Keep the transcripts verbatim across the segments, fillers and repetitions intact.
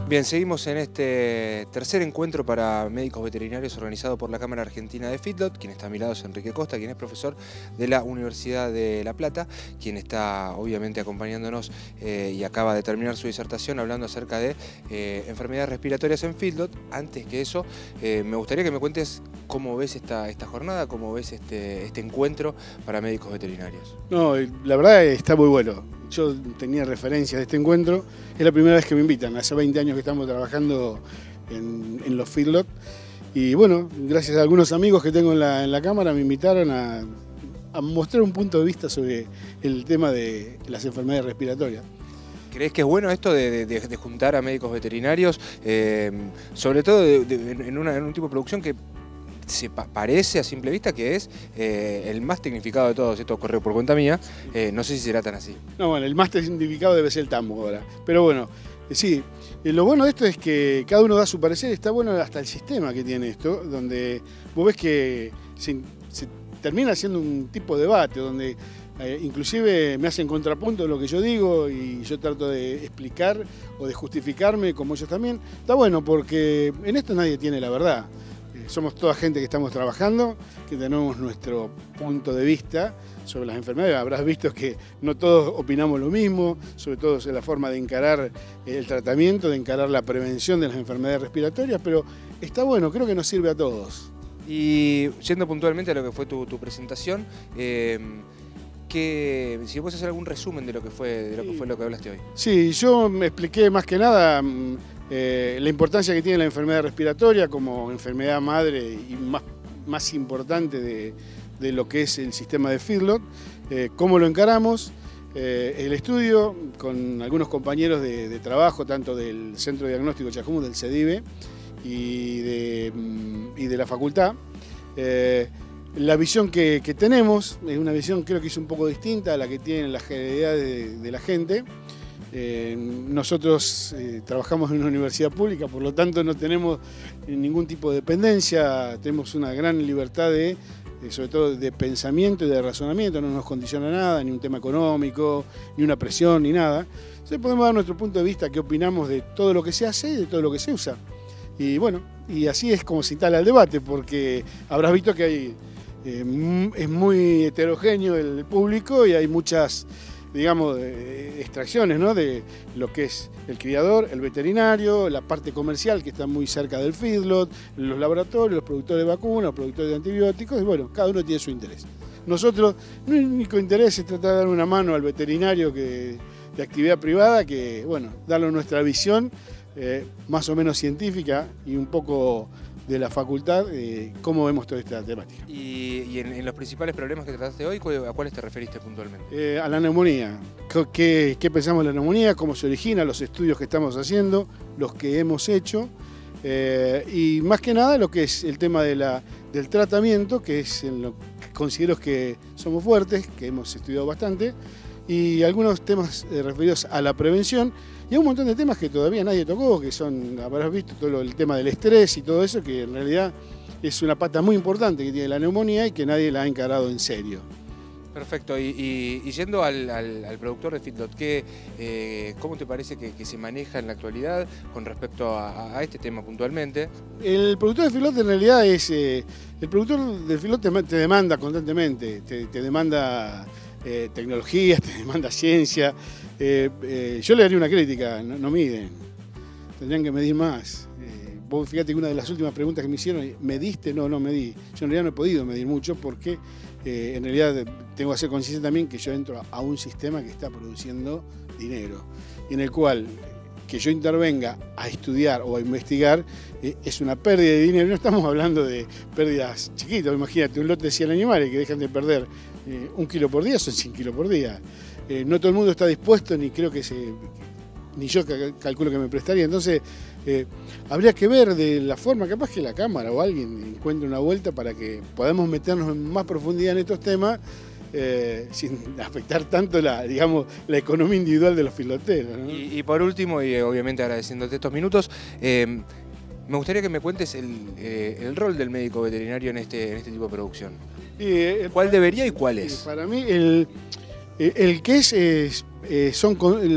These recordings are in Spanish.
Bien, seguimos en este tercer encuentro para médicos veterinarios organizado por la Cámara Argentina de Feedlot. Quien está a mi lado es Enrique Costa, quien es profesor de la Universidad de La Plata, quien está obviamente acompañándonos eh, y acaba de terminar su disertación hablando acerca de eh, enfermedades respiratorias en Feedlot. Antes que eso, eh, me gustaría que me cuentes cómo ves esta, esta jornada, cómo ves este, este encuentro para médicos veterinarios. No, la verdad está muy bueno. Yo tenía referencias de este encuentro, es la primera vez que me invitan, hace veinte años que estamos trabajando en, en los Feedlot y bueno, gracias a algunos amigos que tengo en la, en la Cámara me invitaron a, a mostrar un punto de vista sobre el tema de las enfermedades respiratorias. ¿Crees que es bueno esto de, de, de juntar a médicos veterinarios, eh, sobre todo de, de, en, una, en un tipo de producción que se pa parece a simple vista que es eh, el más tecnificado de todos? Esto corre por cuenta mía, eh, no sé si será tan así. No, bueno, el más tecnificado debe ser el tambo ahora, pero bueno, eh, sí, eh, lo bueno de esto es que cada uno da su parecer, está bueno hasta el sistema que tiene esto, donde vos ves que se, se termina siendo un tipo de debate, donde eh, inclusive me hacen contrapunto de lo que yo digo y yo trato de explicar o de justificarme como ellos también. Está bueno porque en esto nadie tiene la verdad. Somos toda gente que estamos trabajando, que tenemos nuestro punto de vista sobre las enfermedades. Habrás visto que no todos opinamos lo mismo, sobre todo en la forma de encarar el tratamiento, de encarar la prevención de las enfermedades respiratorias, pero está bueno, creo que nos sirve a todos. Y yendo puntualmente a lo que fue tu, tu presentación, eh, que, si puedes hacer algún resumen de lo que fue, de lo que fue lo que hablaste hoy. Sí, yo me expliqué más que nada Eh, la importancia que tiene la enfermedad respiratoria como enfermedad madre y más, más importante de, de lo que es el sistema de Feedlot, eh, cómo lo encaramos, eh, el estudio con algunos compañeros de, de trabajo, tanto del Centro de Diagnóstico Chascomús, del CEDIVE y de, y de la facultad. Eh, la visión que, que tenemos es una visión creo que es un poco distinta a la que tienen la generalidad de, de la gente. Eh, nosotros eh, trabajamos en una universidad pública, por lo tanto no tenemos ningún tipo de dependencia, tenemos una gran libertad de, de, sobre todo de pensamiento y de razonamiento, no nos condiciona nada, ni un tema económico, ni una presión, ni nada. Entonces podemos dar nuestro punto de vista, qué opinamos de todo lo que se hace y de todo lo que se usa. Y bueno, y así es como se instala el debate, porque habrás visto que hay, eh, es muy heterogéneo el público y hay muchas, digamos, de extracciones, ¿no? De lo que es el criador, el veterinario, la parte comercial que está muy cerca del feedlot, los laboratorios, los productores de vacunas, los productores de antibióticos, y bueno, cada uno tiene su interés. Nosotros, nuestro único interés es tratar de dar una mano al veterinario que, de actividad privada, que, bueno, darle nuestra visión eh, más o menos científica y un poco de la facultad, eh, cómo vemos toda esta temática. Y, y en, en los principales problemas que trataste hoy, ¿a cuáles te referiste puntualmente? Eh, a la neumonía. ¿Qué, ¿Qué pensamos de la neumonía? ¿Cómo se origina? Los estudios que estamos haciendo, los que hemos hecho. Eh, y más que nada lo que es el tema de la, del tratamiento, que es en lo que considero que somos fuertes, que hemos estudiado bastante, y algunos temas eh, referidos a la prevención, y un montón de temas que todavía nadie tocó, que son, habrás visto, todo lo, el tema del estrés y todo eso, que en realidad es una pata muy importante que tiene la neumonía y que nadie la ha encarado en serio. Perfecto, y, y, y yendo al, al, al productor de Feedlot, ¿qué, eh, ¿cómo te parece que, que se maneja en la actualidad con respecto a, a este tema puntualmente? El productor de Feedlot en realidad es, eh, el productor de Feedlot te, te demanda constantemente, te, te demanda eh, tecnología, te demanda ciencia. Eh, eh, yo le daría una crítica, no, no miden, tendrían que medir más. Eh, vos fíjate que una de las últimas preguntas que me hicieron, ¿mediste? No, no medí. Yo en realidad no he podido medir mucho porque eh, en realidad tengo que hacer conciencia también que yo entro a un sistema que está produciendo dinero y en el cual que yo intervenga a estudiar o a investigar eh, es una pérdida de dinero. No estamos hablando de pérdidas chiquitas, imagínate un lote de cien animales que dejan de perder eh, un kilo por día, son cien kilos por día. Eh, no todo el mundo está dispuesto, ni creo que se, ni yo calculo que me prestaría. Entonces, eh, habría que ver de la forma, capaz que la Cámara o alguien encuentre una vuelta para que podamos meternos en más profundidad en estos temas, eh, sin afectar tanto la, digamos, la economía individual de los filoteros, ¿no? Y, y por último, y obviamente agradeciéndote estos minutos, eh, me gustaría que me cuentes el, eh, el rol del médico veterinario en este, en este tipo de producción. Eh, ¿Cuál debería y cuál es? Para mí, el... El que es, es eh, son el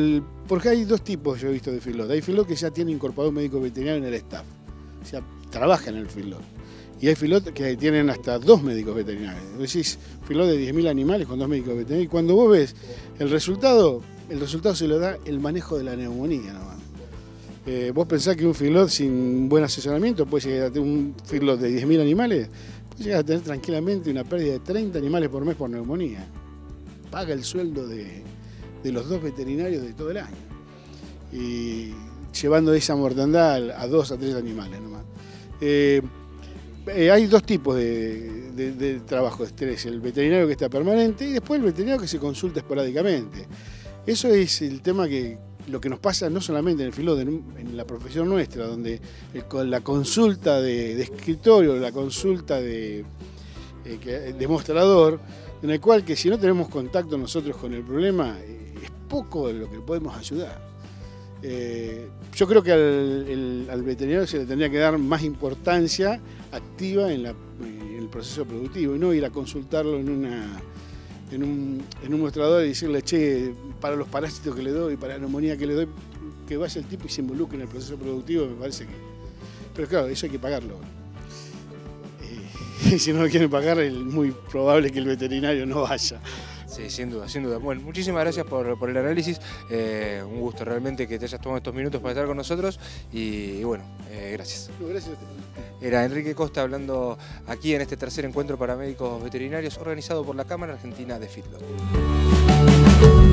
porque hay dos tipos, yo he visto, de feedlot. Hay feedlot que ya tiene incorporado un médico veterinario en el staff, o sea, trabaja en el feedlot. Y hay feedlot que tienen hasta dos médicos veterinarios. Decís, feedlot de diez mil animales con dos médicos veterinarios. Y cuando vos ves el resultado, el resultado se lo da el manejo de la neumonía nomás. Eh, vos pensás que un feedlot sin buen asesoramiento puede llegar a tener un feedlot de diez mil animales, puede llegar a tener tranquilamente una pérdida de treinta animales por mes por neumonía. Paga el sueldo de, de los dos veterinarios de todo el año. Y llevando esa mortandad a dos a tres animales nomás. Eh, eh, hay dos tipos de, de, de trabajo de estrés, el veterinario que está permanente y después el veterinario que se consulta esporádicamente. Eso es el tema que lo que nos pasa no solamente en el feedlot, en, en la profesión nuestra, donde el, la consulta de, de escritorio, la consulta de, eh, que, de mostrador, en el cual que si no tenemos contacto nosotros con el problema, eh, es poco lo que podemos ayudar. Eh, yo creo que al, el, al veterinario se le tendría que dar más importancia activa en, la, en el proceso productivo y no ir a consultarlo en una... En un, en un mostrador y decirle, che, para los parásitos que le doy, para la neumonía que le doy, que vaya el tipo y se involucre en el proceso productivo, me parece que... Pero claro, eso hay que pagarlo. Eh, y si no lo quieren pagar, es muy probable que el veterinario no vaya. Sí, sin duda, sin duda. Bueno, muchísimas gracias por, por el análisis. Eh, un gusto realmente que te hayas tomado estos minutos para estar con nosotros y, y bueno, eh, gracias. No, gracias. Era Enrique Costa hablando aquí en este tercer encuentro para médicos veterinarios organizado por la Cámara Argentina de Feedlot.